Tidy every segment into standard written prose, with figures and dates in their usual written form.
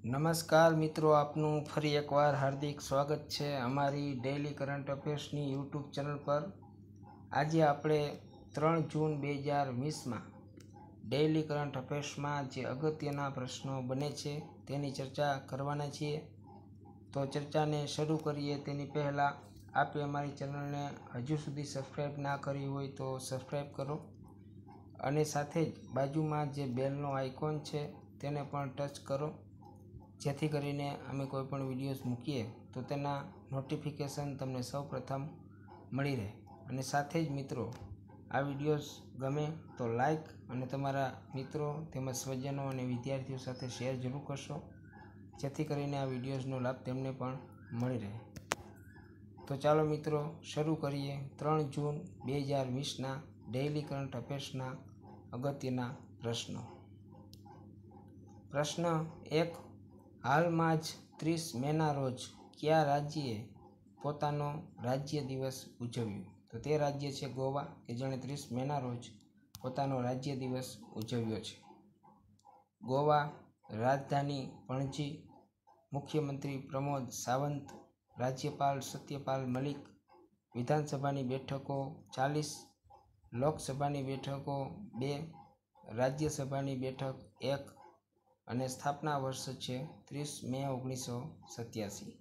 નમસ્કાર મિત્રો, આપનું ફરી એકવાર હાર્દિક સ્વાગત છે અમારી ડેઇલી કરંટ અફેર્સની યુટ્યુબ ચેનલ પર। આજે આપણે 3 જૂન 2020માં ડેઇલી કરંટ અફેર્સમાં જે અગત્યના પ્રશ્નો બને છે તેની ચર્ચા કરવાના છીએ। તો ચર્ચાને શરૂ કરીએ તેની પહેલાં આપે અમારી ચેનલને હજુ સુધી સબસ્ક્રાઈબ ના કરી હોય તો સબસ્ક્રાઈબ કરો અને સાથે જ બાજુમાં જે બેલનો આઇકોન છે તેને પણ ટચ કરો, જેથી કરીને અમે કોઈ પણ વિડીયોઝ મૂકીએ તો તેના નોટિફિકેશન તમને સૌપ્રથમ મળી રહે। અને સાથે જ મિત્રો, આ વિડીયોઝ ગમે તો લાઈક અને તમારા મિત્રો તેમજ સ્વજનો અને વિદ્યાર્થીઓ સાથે શેર જરૂર કરશો, જેથી કરીને આ વિડીયોઝનો લાભ તેમને પણ મળી રહે। તો ચાલો મિત્રો શરૂ કરીએ 3 જૂન 2020ના ડેઇલી કરંટ અફેર્સના અગત્યના પ્રશ્નો। પ્રશ્ન 1, હાલમાં જ 30 મેના રોજ કયા રાજ્યએ પોતાનો રાજ્ય દિવસ ઉજવ્યો? તો તે રાજ્ય છે ગોવા, કે જેણે 30 મેના રોજ પોતાનો રાજ્ય દિવસ ઉજવ્યો છે। ગોવા, રાજધાની પણજી, મુખ્યમંત્રી પ્રમોદ સાવંત, રાજ્યપાલ સત્યપાલ મલિક, વિધાનસભાની બેઠકો 40, લોકસભાની બેઠકો 2, રાજ્યસભાની બેઠક 1 અને સ્થાપના વર્ષ છે 30 મે 1987।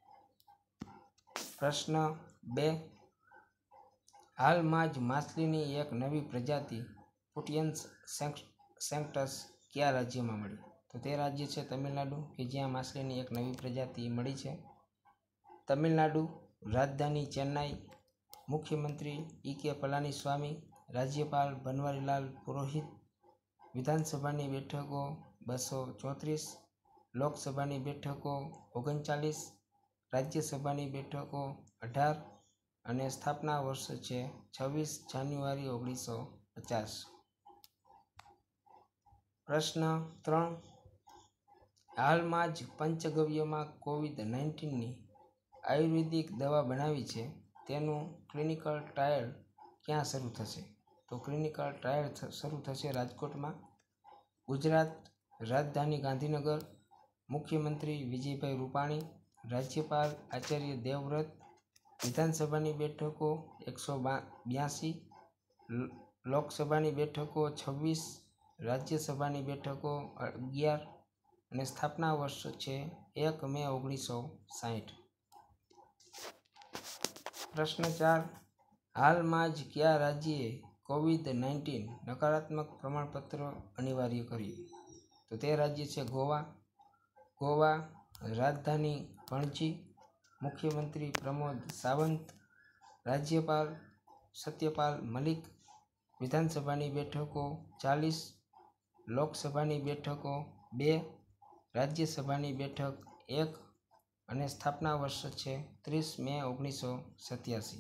પ્રશ્ન 2, હાલમાં જ માછલીની એક નવી પ્રજાતિ પુટિયન્સ સેન્ક્ટસ કયા રાજ્યમાં મળી? તો તે રાજ્ય છે તમિલનાડુ, કે જ્યાં માછલીની એક નવી પ્રજાતિ મળી છે। તમિલનાડુ, રાજધાની ચેન્નાઈ, મુખ્યમંત્રી E.K. પલાનીસ્વામી, રાજ્યપાલ બનવારીલાલ પુરોહિત, વિધાનસભાની બેઠકો 234, લોકસભાની બેઠકો 39, રાજ્યસભાની બેઠકો 18 અને સ્થાપના વર્ષ છે 26 જાન્યુઆરી 1950। પ્રશ્ન 3, હાલમાં જ પંચગવ્યમાં કોવિડ-19ની આયુર્વેદિક દવા બનાવી છે તેનું ક્લિનિકલ ટ્રાયલ ક્યાં શરૂ થશે? તો ક્લિનિકલ ટ્રાયલ શરૂ થશે રાજકોટમાં। ગુજરાત, રાજધાની ગાંધીનગર, મુખ્યમંત્રી વિજયભાઈ રૂપાણી, રાજ્યપાલ આચાર્ય દેવવ્રત, વિધાનસભાની બેઠકો 182, લોકસભાની બેઠકો 26, રાજ્યસભાની બેઠકો 11 અને સ્થાપના વર્ષ છે 1 મે 1960। પ્રશ્ન 4, હાલમાં જ કયા રાજ્યએ કોવિડ-19 નકારાત્મક પ્રમાણપત્ર અનિવાર્ય કર્યું? તો તે રાજ્ય છે ગોવા। ગોવા, રાજધાની પણજી, મુખ્યમંત્રી પ્રમોદ સાવંત, રાજ્યપાલ સત્યપાલ મલિક, વિધાનસભાની બેઠકો 40, લોકસભાની બેઠકો 2, રાજ્યસભાની બેઠક 1 અને સ્થાપના વર્ષ છે 30 મે 1987।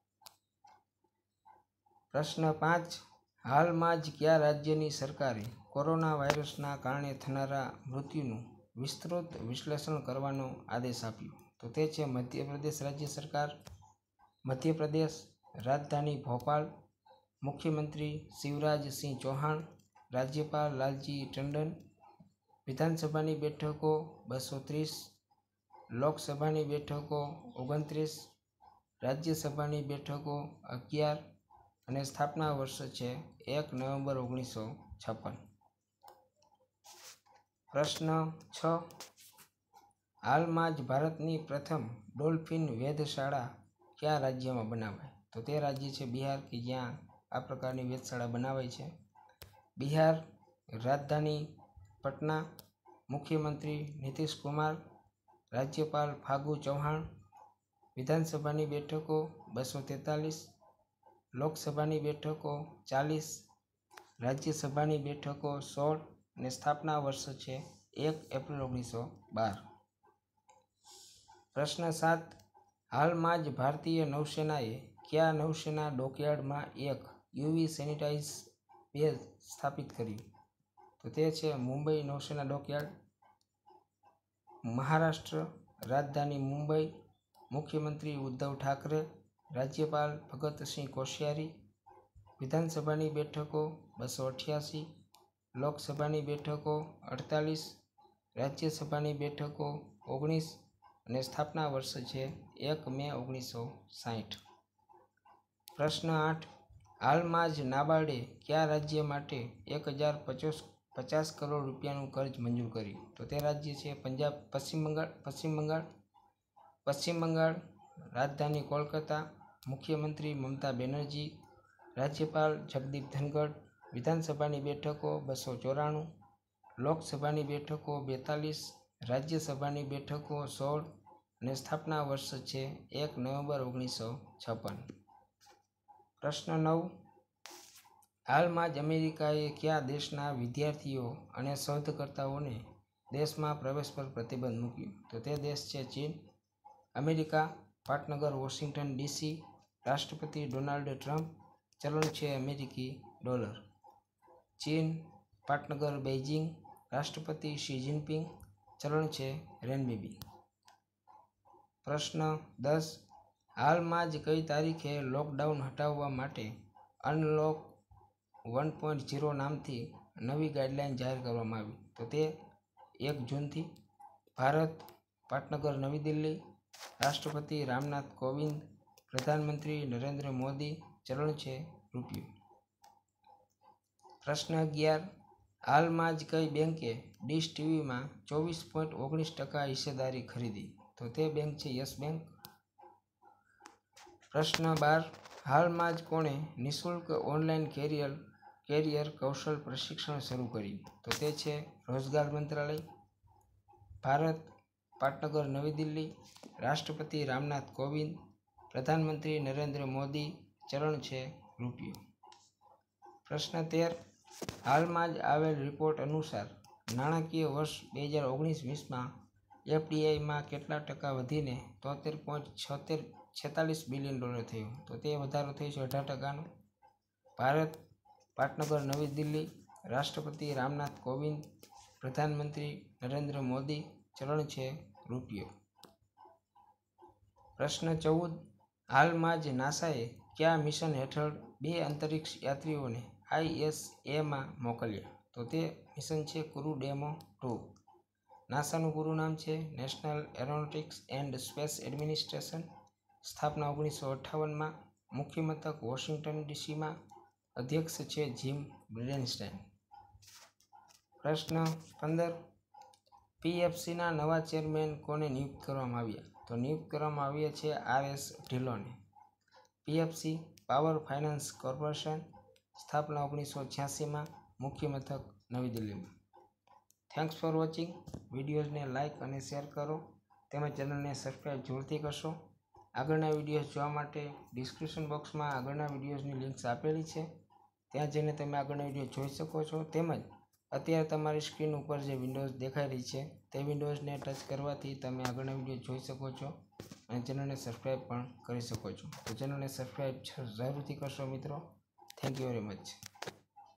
પ્રશ્ન 5, હાલમાં જ કયા રાજ્યની સરકારે કોરોના વાયરસના કારણે થનારા મૃત્યુનું વિસ્તૃત વિશ્લેષણ કરવાનો આદેશ આપ્યો? તો તે છે મધ્યપ્રદેશ રાજ્ય સરકાર। મધ્યપ્રદેશ, રાજધાની ભોપાલ, મુખ્યમંત્રી શિવરાજ સિંહ ચૌહાણ, રાજ્યપાલ લાલજી ટંડન, વિધાનસભાની બેઠકો 230, લોકસભાની બેઠકો 29, રાજ્યસભાની બેઠકો 11 અને સ્થાપના વર્ષ છે 1 નવેમ્બર 1956। પ્રશ્ન 6, હાલમાં જ ભારતની પ્રથમ ડોલ્ફિન વેધશાળા કયા રાજ્યમાં બનાવાઈ? તો તે રાજ્ય છે બિહાર, કે જ્યાં આ પ્રકારની વેધશાળા બનાવાઈ છે। બિહાર, રાજધાની પટના, મુખ્યમંત્રી નીતિશ કુમાર, રાજ્યપાલ ફાગુ ચૌહાણ, વિધાનસભાની બેઠકો 243, લોકસભાની બેઠકો 40, રાજ્યસભાની બેઠકો 16 અને સ્થાપના વર્ષ છે 1 એપ્રિલ 1912। પ્રશ્ન 7, હાલમાં જ ભારતીય નૌસેનાએ કયા નૌસેના ડોકયાર્ડમાં એક યુવી સેનિટાઇઝ બેઝ સ્થાપિત કર્યું? તો તે છે મુંબઈ નૌસેના ડોકયાર્ડ। મહારાષ્ટ્ર, રાજધાની મુંબઈ, મુખ્યમંત્રી ઉદ્ધવ ઠાકરે, રાજ્યપાલ ભગતસિંહ કોશ્યારી, વિધાનસભાની બેઠકો 288, લોકસભાની બેઠકો 48, રાજ્યસભાની બેઠકો 19 અને સ્થાપના વર્ષ છે 1 મે 1960। પ્રશ્ન 8, હાલમાં જ નાબાર્ડે કયા રાજ્ય માટે 1050 કરોડ રૂપિયાનું કર્જ મંજૂર કર્યું? તો તે રાજ્ય છે પંજાબ, પશ્ચિમ બંગાળ, રાજધાની કોલકાતા, મુખ્યમંત્રી મમતા બેનર્જી, રાજ્યપાલ જગદીપ ધનખડ। વિધાનસભાની બેઠકો 294, લોકસભાની બેઠકો 42, રાજ્યસભાની બેઠકો 16 અને સ્થાપના વર્ષ છે 1 નવેમ્બર 1956। પ્રશ્ન 9, હાલમાં જ અમેરિકાએ કયા દેશના વિદ્યાર્થીઓ અને શોધકર્તાઓને દેશમાં પ્રવેશ પર પ્રતિબંધ મૂક્યો? તો તે દેશ છે ચીન। અમેરિકા, પાટનગર વોશિંગ્ટન ડીસી, રાષ્ટ્રપતિ ડોનાલ્ડ ટ્રમ્પ, ચલણ છે અમેરિકી ડોલર। ચીન, પાટનગર બેઇજિંગ, રાષ્ટ્રપતિ શી જિનપિંગ, ચલણ છે રેનબીબી। પ્રશ્ન 10, હાલમાં જ કઈ તારીખે લોકડાઉન હટાવવા માટે અનલોક 1.0 નામથી નવી ગાઈડલાઈન જાહેર કરવામાં આવી? તો તે 1 જૂનથી। ભારત, પાટનગર નવી દિલ્હી, રાષ્ટ્રપતિ રામનાથ કોવિંદ, પ્રધાનમંત્રી નરેન્દ્ર મોદી, ચલણ છે રૂપિયો। પ્રશ્ન 11, હાલમાં જ કઈ બેંકે ડીશ ટીવીમાં 24.19% હિસ્સેદારી ખરીદી? તો તે બેંક છે યસ બેંક। પ્રશ્ન 12, હાલમાં જ કોણે નિઃશુલ્ક ઓનલાઈન કેરિયર કૌશલ પ્રશિક્ષણ શરૂ કર્યું? તો તે છે રોજગાર મંત્રાલય। ભારત, પાટનગર નવી દિલ્હી, રાષ્ટ્રપતિ રામનાથ કોવિંદ, પ્રધાનમંત્રી નરેન્દ્ર મોદી, ચલણ છે રૂપિયો। પ્રશ્ન 13, હાલમાં જ આવેલ રિપોર્ટ અનુસાર નાણાકીય વર્ષ 2019-20માં એફડીઆઈમાં કેટલા ટકા વધીને $73.46 બિલિયન થયો? તો તે વધારો થયો છે 18%નો। ભારત, પાટનગર નવી દિલ્હી, રાષ્ટ્રપતિ રામનાથ કોવિંદ, પ્રધાનમંત્રી નરેન્દ્ર મોદી, ચલણ છે રૂપિયો। પ્રશ્ન 14, હાલમાં જ નાસાએ કયા મિશન હેઠળ 2 અંતરિક્ષ યાત્રીઓને આઈએસએમાં મોકલ્યા? તો તે મિશન છે ક્રૂ ડેમો 2। નાસાનું પૂરું નામ છે National Aeronautics and Space Administration. સ્થાપના 1958માં, મુખ્ય મથક વોશિંગ્ટન ડીસીમાં, અધ્યક્ષ છે જીમ બ્રેનસ્ટાઇન। પ્રશ્ન 15, પીએફસીના નવા ચેરમેન કોને નિયુક્ત કરવામાં આવ્યા? તો નિયુક્ત કરવામાં આવ્યા છે આરએસ ઢિલ્લોને। પીએફસી પાવર ફાઇનાન્સ કોર્પોરેશન, સ્થાપના 1986માં, મુખ્ય મથક નવી દિલ્હીમાં। Thanks for watching. વિડીયોઝને લાઇક અને શેર કરો, તેમજ ચેનલને સબસ્ક્રાઈબ જરૂરથી કરશો। આગળના વિડીયોઝ જોવા માટે ડિસ્ક્રિપ્શન બોક્સમાં આગળના વિડીયોઝની લિંક્સ આપેલી છે, ત્યાં જઈને તમે આગળના વિડીયો જોઈ શકો છો। તેમજ અત્યારે તમારી સ્ક્રીન ઉપર જે વિન્ડોઝ દેખાઈ રહી છે તે વિન્ડોઝને ટચ કરવાથી તમે આગળના વિડીયો જોઈ શકો છો અને ચેનલને સબસ્ક્રાઈબ પણ કરી શકો છો। તો ચેનલને સબસ્ક્રાઈબ જરૂરથી કરશો મિત્રો। Thank you very much.